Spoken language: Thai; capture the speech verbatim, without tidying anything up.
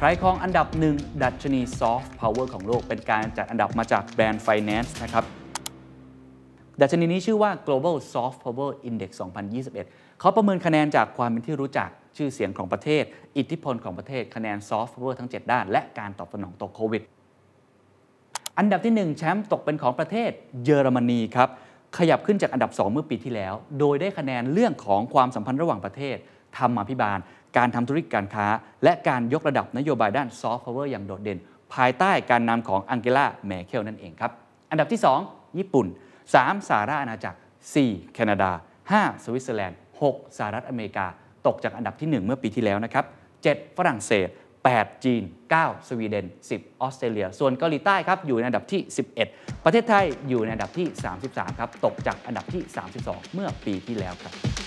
ใครครองอันดับหนึ่งดัชนี Soft Power ของโลกเป็นการจัดอันดับมาจาก Brand Finance นะครับดัชนีนี้ชื่อว่า Global Soft Power Index สองพันยี่สิบเอ็ด เขาประเมินคะแนนจากความเป็นที่รู้จักชื่อเสียงของประเทศอิทธิพลของประเทศคะแนน Soft Power ทั้งเจ็ดด้านและการตอบสนองต่อโควิดอันดับที่หนึ่งแชมป์ตกเป็นของประเทศเยอรมนีครับขยับขึ้นจากอันดับสองเมื่อปีที่แล้วโดยได้คะแนนเรื่องของความสัมพันธ์ระหว่างประเทศธรรมาภิบาลการทำธุรกิจการค้าและการยกระดับนโยบายด้าน Soft Power อย่างโดดเด่นภายใต้การนำของอังเกลา แมร์เคลนั่นเองครับอันดับที่สองญี่ปุ่นสามสหราชอาณาจักรสี่แคนาดาห้าสวิตเซอร์แลนด์หกสหรัฐอเมริกาตกจากอันดับที่หนึ่งเมื่อปีที่แล้วนะครับเจ็ดฝรั่งเศสแปดจีนเก้าสวีเดนสิบออสเตรเลียส่วนเกาหลีใต้ครับอยู่ในอันดับที่สิบเอ็ดประเทศไทยอยู่ในอันดับที่สามสิบสามครับตกจากอันดับที่สามสิบสองเมื่อปีที่แล้วครับ